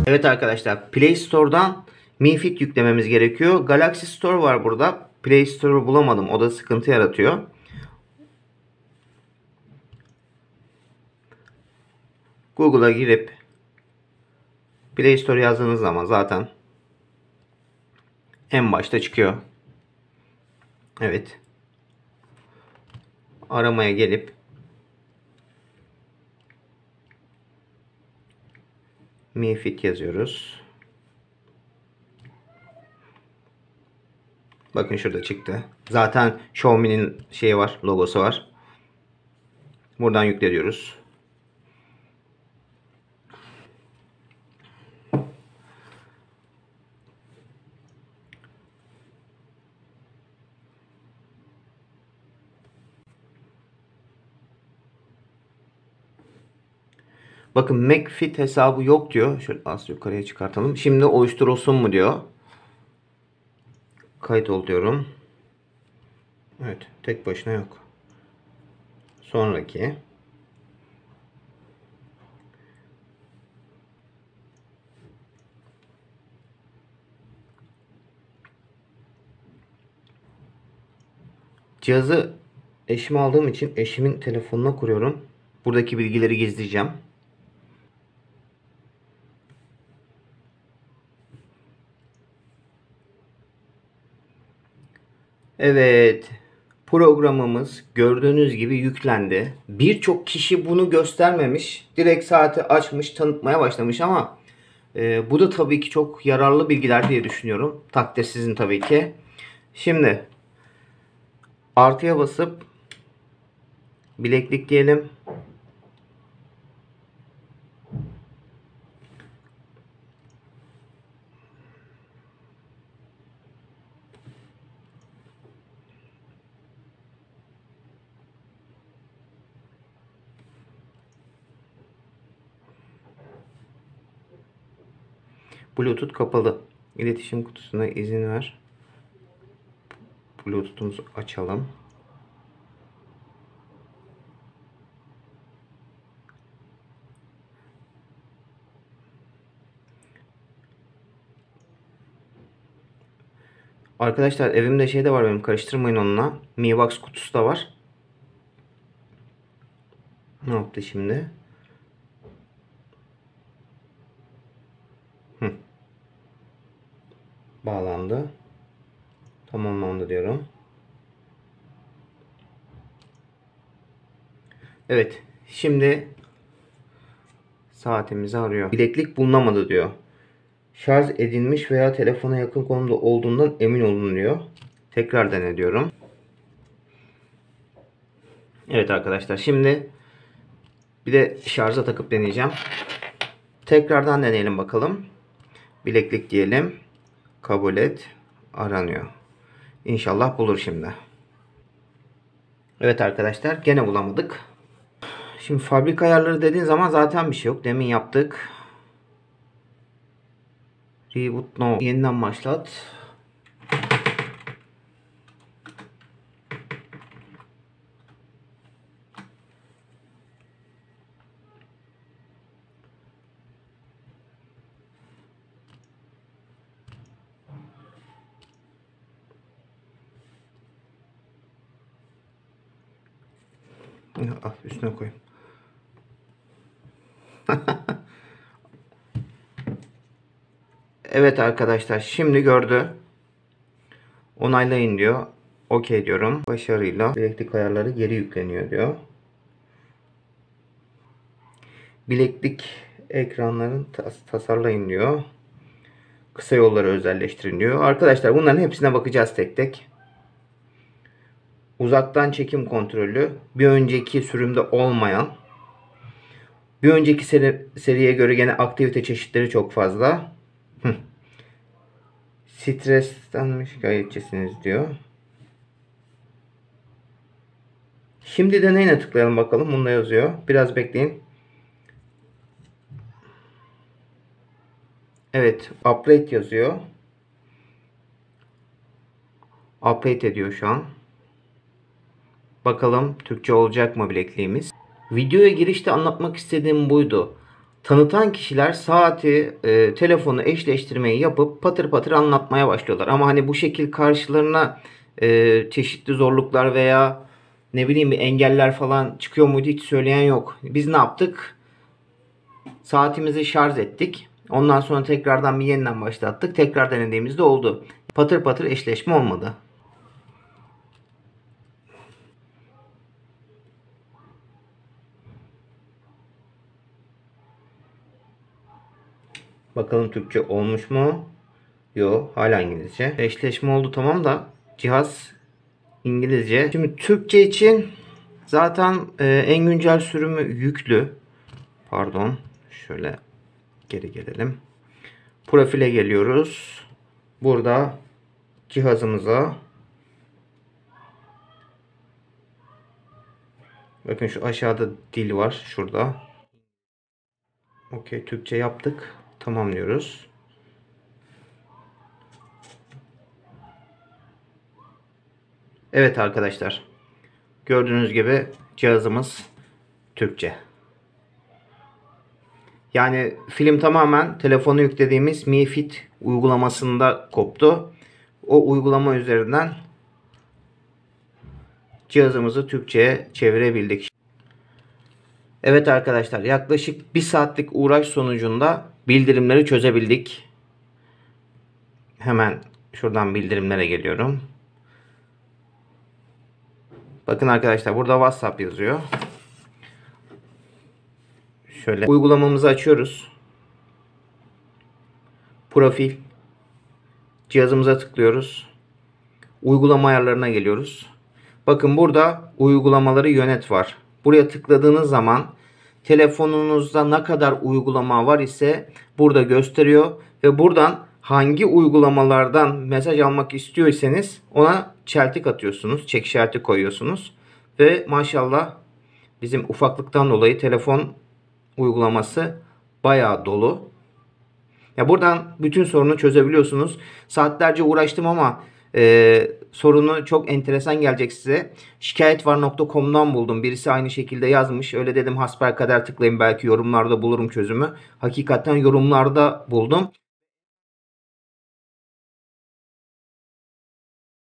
Evet arkadaşlar, Play Store'dan Mi Fit yüklememiz gerekiyor. Galaxy Store var burada. Play Store'u bulamadım. O da sıkıntı yaratıyor. Google'a girip Play Store yazdığınız zaman zaten en başta çıkıyor. Evet. Aramaya gelip Mi Fit yazıyoruz. Bakın şurada çıktı. Zaten Xiaomi'nin şeyi var, logosu var. Buradan yükle diyoruz. Bakın McFit hesabı yok diyor. Şöyle az yukarıya çıkartalım. Şimdi oluşturulsun mu diyor. Kayıt ol diyorum. Evet, tek başına yok. Sonraki. Cihazı eşime aldığım için eşimin telefonuna kuruyorum. Buradaki bilgileri gizleyeceğim. Evet. Programımız gördüğünüz gibi yüklendi. Birçok kişi bunu göstermemiş. Direkt saati açmış, tanıtmaya başlamış ama bu da tabii ki çok yararlı bilgiler diye düşünüyorum. Takdir sizin tabii ki. Şimdi artıya basıp bileklik diyelim. Bluetooth kapalı. İletişim kutusuna izin ver. Bluetooth'umuzu açalım. Arkadaşlar evimde şey de var benim, karıştırmayın onunla. Mi Box kutusu da var. Ne yaptı şimdi? Bağlandı. Tamamlandı diyorum. Evet. Şimdi saatimizi arıyor. Bileklik bulunamadı diyor. Şarj edilmiş veya telefona yakın konumda olduğundan emin olun diyor. Tekrar dene diyorum. Evet arkadaşlar, şimdi bir de şarja takıp deneyeceğim. Tekrardan deneyelim bakalım. Bileklik diyelim. Kabul et. Aranıyor. İnşallah bulur şimdi. Evet arkadaşlar, gene bulamadık. Şimdi fabrika ayarları dediğin zaman zaten bir şey yok. Demin yaptık. Reboot no. Yeniden başlat. Al üstüne koyayım. Evet arkadaşlar, şimdi gördü. Onaylayın diyor. OK diyorum. Başarıyla bileklik ayarları geri yükleniyor diyor. Bileklik ekranlarını tasarlayın diyor. Kısa yolları özelleştirin diyor. Arkadaşlar bunların hepsine bakacağız tek tek. Uzaktan çekim kontrolü. Bir önceki sürümde olmayan. Bir önceki seriye göre gene aktivite çeşitleri çok fazla. Stresten şikayetçisiniz diyor. Şimdi deneyine tıklayalım bakalım. Bunda yazıyor. Biraz bekleyin. Evet. Upgrade yazıyor. Upgrade ediyor şu an. Bakalım Türkçe olacak mı bilekliğimiz. Videoya girişte anlatmak istediğim buydu. Tanıtan kişiler saati, telefonu eşleştirmeyi yapıp patır patır anlatmaya başlıyorlar. Ama hani bu şekil karşılarına çeşitli zorluklar veya ne bileyim bir engeller falan çıkıyor muydu hiç söyleyen yok. Biz ne yaptık? Saatimizi şarj ettik. Ondan sonra tekrardan bir yeniden başlattık. Tekrar denediğimizde oldu. Patır patır eşleşme olmadı. Bakalım Türkçe olmuş mu? Yok, hala İngilizce. Eşleşme oldu tamam da cihaz İngilizce. Şimdi Türkçe için zaten en güncel sürümü yüklü. Pardon. Şöyle geri gelelim. Profile geliyoruz. Burada cihazımıza bakın şu aşağıda dil var. Şurada. Okey, Türkçe yaptık. Tamamlıyoruz. Evet arkadaşlar. Gördüğünüz gibi cihazımız Türkçe. Yani film tamamen telefona yüklediğimiz Mi Fit uygulamasında koptu. O uygulama üzerinden cihazımızı Türkçe'ye çevirebildik. Evet arkadaşlar, yaklaşık 1 saatlik uğraş sonucunda bildirimleri çözebildik. Hemen şuradan bildirimlere geliyorum. Bakın arkadaşlar, burada WhatsApp yazıyor. Şöyle uygulamamızı açıyoruz. Profil. Cihazımıza tıklıyoruz. Uygulama ayarlarına geliyoruz. Bakın burada uygulamaları yönet var. Buraya tıkladığınız zaman telefonunuzda ne kadar uygulama var ise burada gösteriyor ve buradan hangi uygulamalardan mesaj almak istiyorsanız ona çeltik atıyorsunuz, çek işareti koyuyorsunuz ve maşallah bizim ufaklıktan dolayı telefon uygulaması bayağı dolu. Ya buradan bütün sorunu çözebiliyorsunuz. Saatlerce uğraştım ama sorunu çok enteresan gelecek size. Şikayetvar.com'dan buldum. Birisi aynı şekilde yazmış. Öyle dedim hasbelkader tıklayayım belki yorumlarda bulurum çözümü. Hakikaten yorumlarda buldum.